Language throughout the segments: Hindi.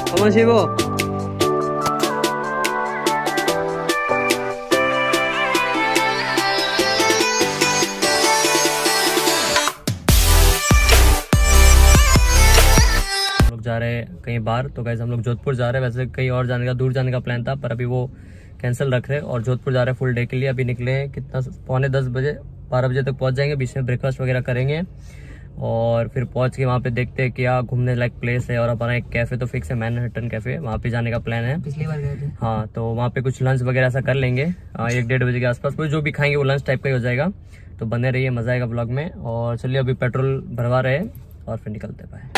कौन सी वो जा रहे हैं कहीं बाहर। तो गाइस हम लोग जोधपुर जा रहे हैं। वैसे कहीं और जाने का, दूर जाने का प्लान था, पर अभी वो कैंसिल रख रहे हैं और जोधपुर जा रहे हैं फुल डे के लिए। अभी निकले हैं कितना, 9:45 बजे, 12 बजे तक पहुंच जाएंगे। बीच में ब्रेकफास्ट वगैरह करेंगे और फिर पहुंच के वहाँ पे देखते हैं क्या घूमने लायक प्लेस है। और हमारा एक कैफे तो फिक्स है, मैनहट्टन कैफे, वहाँ पे जाने का प्लान है। पिछली बार गए थे। हाँ, तो वहाँ पे कुछ लंच वगैरह ऐसा कर लेंगे 1-1:30 बजे के आसपास। कोई जो भी खाएंगे वो लंच टाइप का ही हो जाएगा। तो बने रहिए, मजा आएगा ब्लॉग में। और चलिए अभी पेट्रोल भरवा रहे हैं और फिर निकलते हैं।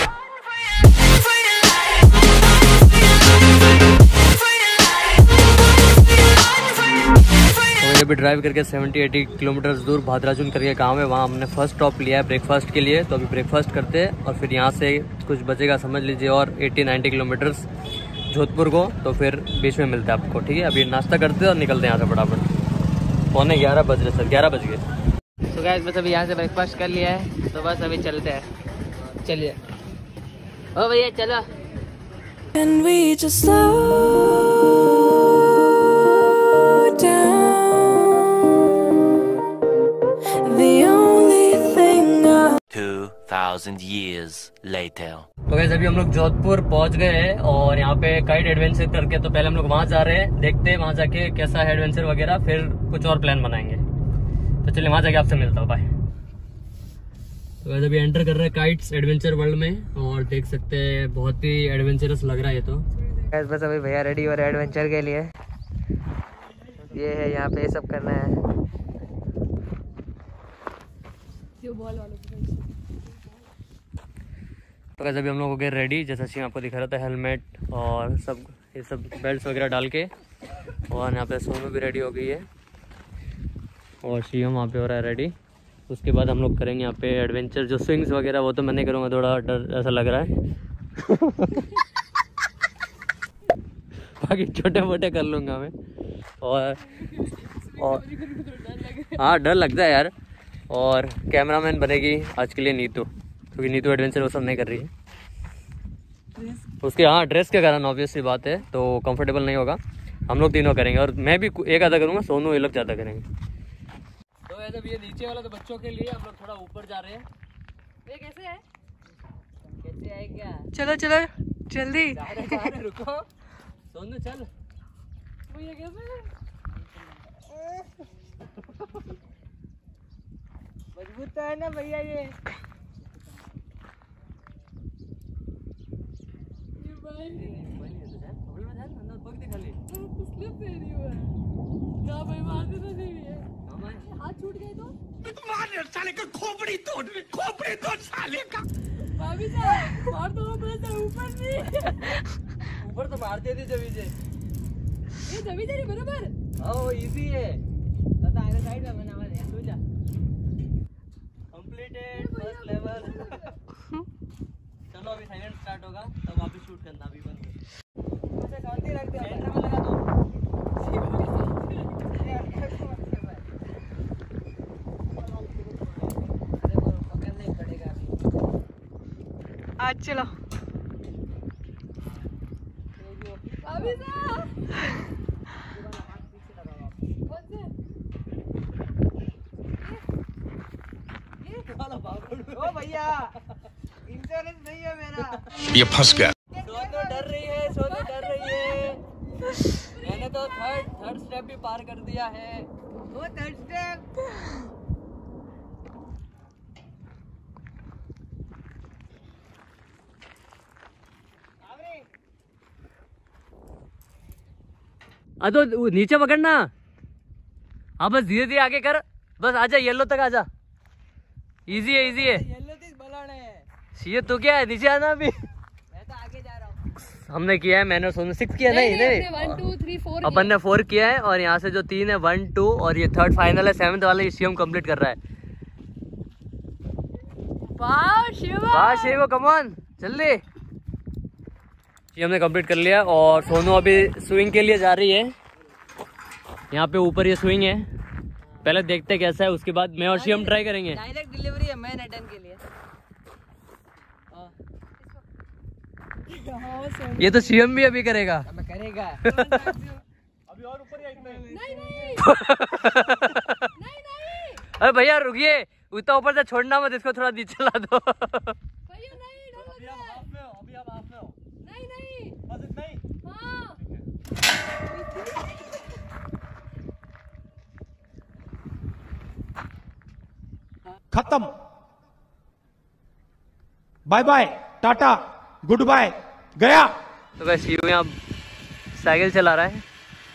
अभी ड्राइव करके 70-80 किलोमीटर दूर भादराजुन करके गांव है, वहाँ हमने फर्स्ट स्टॉप लिया है ब्रेकफास्ट के लिए। तो अभी ब्रेकफास्ट करते हैं और फिर यहाँ से कुछ बचेगा समझ लीजिए और 80-90 किलोमीटर जोधपुर को। तो फिर बीच में मिलते हैं आपको, ठीक है। अभी नाश्ता करते हैं और निकलते हैं यहाँ से फटाफट। 11:15 बज रहे सर, 11 बज गए। तो गाइस बस अभी यहाँ से ब्रेकफास्ट कर लिया है, तो बस अभी चलते हैं। चलिए ओ भैया चलो। And we just slow down. The only thing 2000 years later. तो गाइस अभी हम लोग जोधपुर पहुंच गए हैं और यहाँ पे काइट एडवेंचर करके, तो पहले हम लोग वहाँ जा रहे हैं, देखते हैं वहाँ जाके कैसा है एडवेंचर वगैरह, फिर कुछ और प्लान बनाएंगे। तो चलिए वहाँ जाके आपसे मिलता हूँ, बाय। तो गाइस अभी एंटर कर रहे हैं काइट्स एडवेंचर वर्ल्ड में और देख सकते हैं बहुत ही एडवेंचरस लग रहा है ये तो। गाइस बस अभी भैया रेडी हो रहे हैं एडवेंचर के लिए। ये है यहाँ पे, ये सब करना है। तो गाइस अभी हम लोग हो गए रेडी, जैसा कि आपको दिखा रहा था, हेलमेट और सब ये सब बेल्ट वगैरह डाल के। और यहाँ पे सोनू भी रेडी हो गई है और शिवम वहाँ पे हो रहा है रेडी। उसके बाद हम लोग करेंगे यहाँ पे एडवेंचर, जो स्विंग्स वगैरह वो तो मैं नहीं करूँगा, थोड़ा डर ऐसा लग रहा है। बाकी छोटे मोटे कर लूँगा मैं। और हाँ, डर लगता है यार। और कैमरामैन बनेगी आज के लिए नीतू, क्योंकि नीतू एडवेंचर वो सब नहीं कर रही है उसके। हाँ, ड्रेस के कारण ऑब्वियस सी बात है, तो कंफर्टेबल नहीं होगा। हम लोग तीनों करेंगे और मैं भी एक आधा करूँगा, सोनू ये लोग ज़्यादा करेंगे। तो जब ये नीचे वाला तो बच्चों के लिए, हम लोग थोड़ा ऊपर जा रहे हैं। ये कैसे है? कैसे है क्या? चलो चलो जल्दी। रुको सोनू चल। भैया कैसे है? मजबूत तो है ना भैया ये। हाथ छूट गए तो मार साले का, खोपड़ी तोड़ साले का। भाभी साहब मार दो, ऊपर नहीं। ऊपर तो मारते थे जमीजे, ये जमीजे बराबर। ओ इजी है। दादा आगे साइड में बना वाले तू जा। Completed first level. चलो अभी साइलेंट स्टार्ट होगा, तब वापस शूट करना। अभी बंद मुझे शांति रख दे, सेंटर में लगा दो। आज चलो अभी ओ भैया इंश्योरेंस नहीं है मेरा। ये फंस गया। सोनू डर रही है, सोनू डर रही है। मैंने तो थर्ड स्टेप भी पार कर दिया है। वो थर्ड स्टेप। तो नीचे पकड़ना। हाँ बस धीरे धीरे आगे कर, बस आजा, येलो तक आजा। इजी है, इजी है। येलो तक बलाना है। ये तो क्या है, नीचे आना अभी। मैं तो आगे जा रहा हूँ। हमने किया है, मैंने सोनू 6 किया। नहीं 1 2 3 4 अपन ने 4 किया है और यहाँ से जो 3 है 1 2 और ये थर्ड फाइनल है, 7th वाला ये शिवम कंप्लीट कर रहा है। वाह शिव, वाह शिव, कम ऑन जल्दी। शिवम ने कंप्लीट कर लिया और सोनू अभी स्विंग के लिए जा रही है। यहाँ पे ऊपर ये स्विंग है, पहले देखते हैं कैसा है, उसके बाद मैं और शिवम ट्राई करेंगे। डायरेक्ट डिलीवरी है मैनहट्टन के लिए। ये तो सीएम भी अभी करेगा। मैं करेगा। अभी और ऊपर ही नहीं। अरे भैया रुकिए, उतना ऊपर से छोड़ना मत, इसको थोड़ा नीचे ला दो। अभी आप हाफ में हो, अभी आप हाफ में हो। नहीं बस इतना ही। खत्म, bye bye, tata, goodbye, गया। तो वैसे यूं यहाँ साइकिल चला रहा है,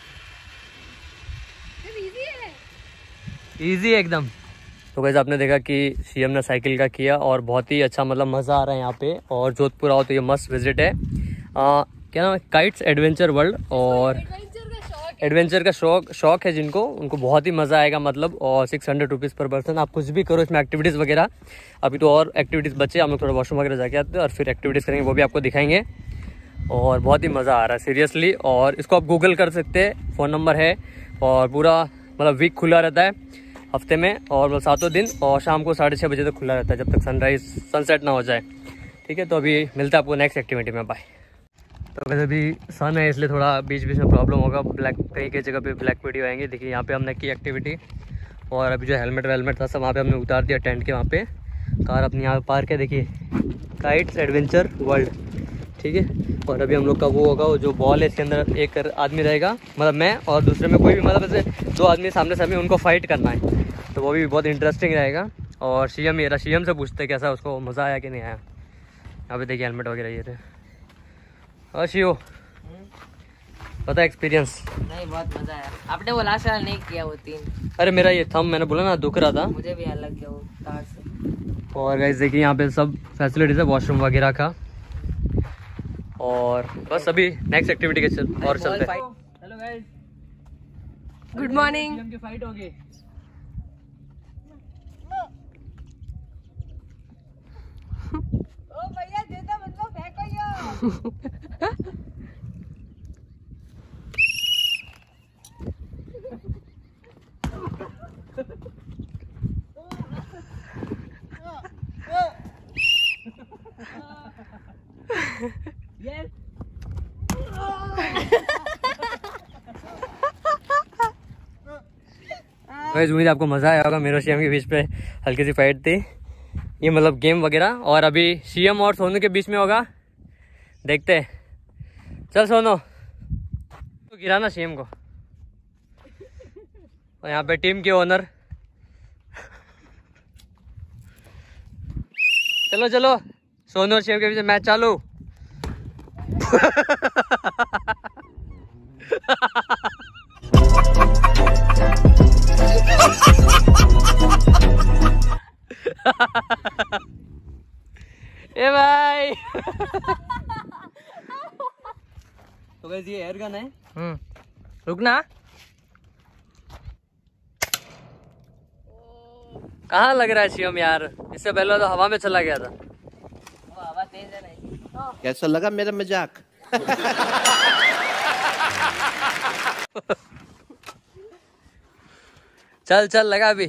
इजी है एकदम। तो वैसे आपने देखा कि सीएम ने साइकिल का किया और बहुत ही अच्छा मतलब मज़ा आ रहा है यहाँ पे। और जोधपुर आओ तो ये मस्त विजिट है। क्या नाम है, काइट्स एडवेंचर वर्ल्ड। और एडवेंचर का शौक है जिनको, उनको बहुत ही मज़ा आएगा मतलब। और 600 रुपीज़ पर पर्सन, आप कुछ भी करो इसमें, एक्टिविटीज़ वगैरह। अभी तो और एक्टिविटीज़ बचे, हम लोग थोड़ा वॉशरूम वगैरह जाके आते हैं और फिर एक्टिविटीज़ करेंगे, वो भी आपको दिखाएंगे। और बहुत ही मज़ा आ रहा है सीरियसली। और इसको आप गूगल कर सकते हैं, फ़ोन नंबर है। और पूरा मतलब वीक खुला रहता है हफ्ते में, और 7 दिन, और शाम को 6:30 बजे तक खुला रहता है, जब तक सनसेट ना हो जाए। ठीक है, तो अभी मिलता है आपको नेक्स्ट एक्टिविटी में, बाय। तो वैसे अभी सन है इसलिए थोड़ा बीच बीच में प्रॉब्लम होगा, ब्लैक कई जगह पे ब्लैक वीडियो आएंगे। देखिए यहाँ पे हमने की एक्टिविटी, और अभी जो हेलमेट वेलमेट था सब वहाँ पे हमने उतार दिया टेंट के वहाँ पे। कार अपनी यहाँ पे पार्क है, देखिए काइट्स एडवेंचर वर्ल्ड। ठीक है, और अभी हम लोग का वो होगा, वो जो बॉल है इसके अंदर एक आदमी रहेगा, मतलब मैं, और दूसरे में कोई भी, मतलब ऐसे 2 आदमी सामने सामने, उनको फाइट करना है। तो वो भी बहुत इंटरेस्टिंग रहेगा। और सीएम ये रहा, सीएम से पूछते कैसा उसको मज़ा आया कि नहीं आया। यहाँ पे देखिए हेलमेट वगैरह ये थे। और शिव पता एक्सपीरियंस? नहीं, बहुत मजा आया। आपने वो लास्ट साल नहीं किया वो 3। अरे मेरा ये थंब मैंने बोला ना दुख रहा था, मुझे भी अलग गया वो तार से। और गाइस देखिए यहाँ पे सब फैसिलिटीज है, वॉशरूम वगैरह का। और बस अभी नेक्स्ट एक्टिविटी के चलते हैं। Hello guys, good morning. CM की फाइट होगी। ओ भैया देता मतलब फेंको गाइस उम्मीद आपको मज़ा आया होगा। मेरे और सीएम के बीच पे हल्की सी फाइट थी, ये मतलब गेम वगैरह। और अभी सीएम और सोनू के बीच में होगा, देखते हैं। चल सोनू, तो गिराना सीएम को। और यहाँ पे टीम के ओनर, चलो चलो, सोनू और सीएम के बीच मैच चालू। ए भाई। तो गाइस ये एयर गन है। रुकना। कहाँ लग रहा है सीएम यार? इससे पहले तो हवा में चला गया था। वो हवा तेज है नहीं। कैसा लगा मेरा मजाक? चल चल लगा अभी।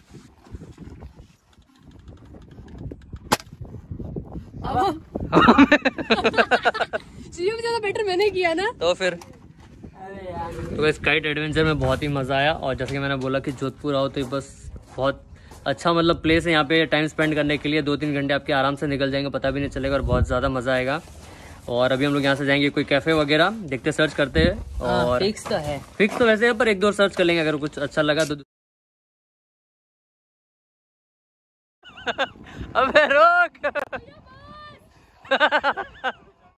सीएम ज्यादा बेटर मैंने किया ना। तो फिर तो इस काइट एडवेंचर में बहुत ही मज़ा आया। और जैसे कि मैंने बोला कि जोधपुर आओ तो बस बहुत अच्छा मतलब प्लेस है यहाँ पे टाइम स्पेंड करने के लिए। 2-3 घंटे आपके आराम से निकल जाएंगे, पता भी नहीं चलेगा, और बहुत ज़्यादा मज़ा आएगा। और अभी हम लोग यहाँ से जाएंगे कोई कैफ़े वगैरह, देखते सर्च करते हैं। और फिक्स तो है, फिक्स तो वैसे है, पर 1-2 सर्च कर लेंगे, अगर कुछ अच्छा लगा तो। अबे रोक।